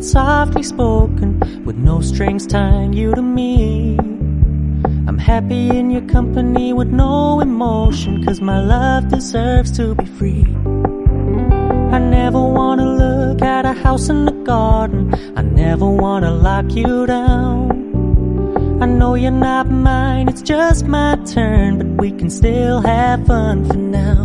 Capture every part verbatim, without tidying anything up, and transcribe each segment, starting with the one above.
it's softly spoken, with no strings tying you to me. I'm happy in your company with no emotion, 'cause my love deserves to be free. I never wanna look at a house in the garden, I never wanna lock you down. I know you're not mine, it's just my turn, but we can still have fun for now.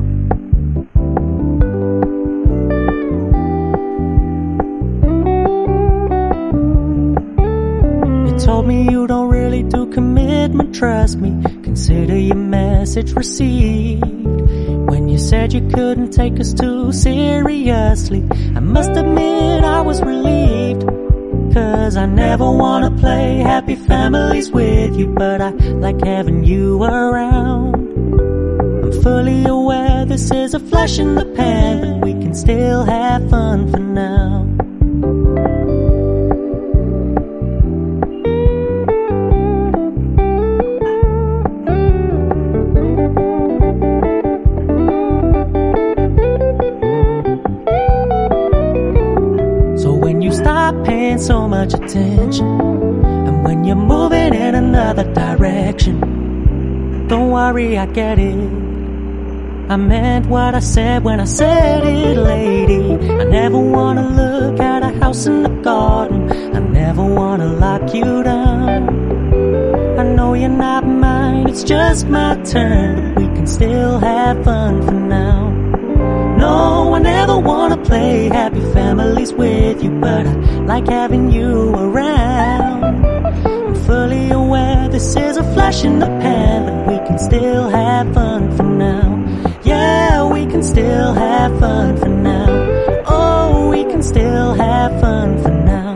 You told me you don't really do commitment, trust me, consider your message received. When you said you couldn't take us too seriously, I must admit I was relieved. 'Cause I never wanna play happy families with you, but I like having you around. I'm fully aware this is a flash in the pan, but we can still have fun for now. Paying so much attention, and when you're moving in another direction, don't worry, I get it. I meant what I said when I said it, lady. I never wanna look at a house in the garden, I never wanna lock you down. I know you're not mine, it's just my turn, but we can still have fun for now. No, I never wanna play happy families with you, but I like having you around. I'm fully aware this is a flash in the pan, but we can still have fun for now. Yeah, we can still have fun for now. Oh, we can still have fun for now.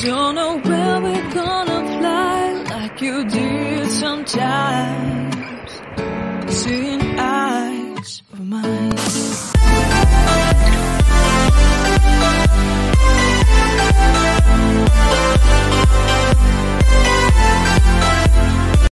don't know where we're gonna fly like you did sometimes. See